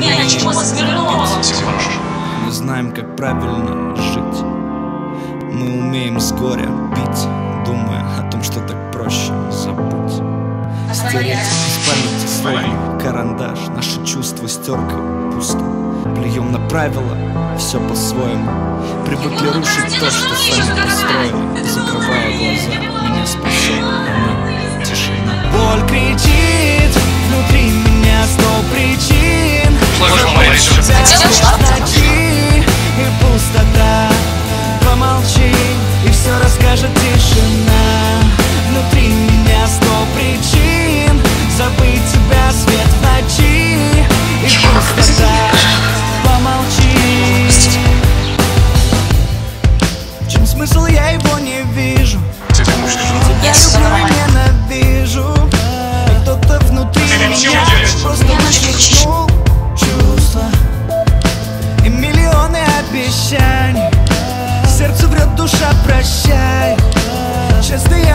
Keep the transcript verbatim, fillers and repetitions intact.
меня ничего смирного. Мы знаем, как правильно жить. Мы умеем с горя пить, думая о том, что так проще забыть. Стереть из памяти словно карандаш. Наши чувства стеркой пусто. Плюем на правила, все по-своему. Привыкли рушить то, что сами построили. Закрывая глаза, меня спасет она, тишина. Боль кричит внутри меня сто причин. Ночи и пустота. Помолчи, и все расскажет тишина. Внутри меня сто причин забыть тебя, свет в ночи и пустота. Помолчи. В чем смысл, я его не вижу. Я люблю и ненавижу. И кто-то внутри меня просто вычеркнул чувства и миллионы обещаний. Сердце врет, душа прощай. Честно я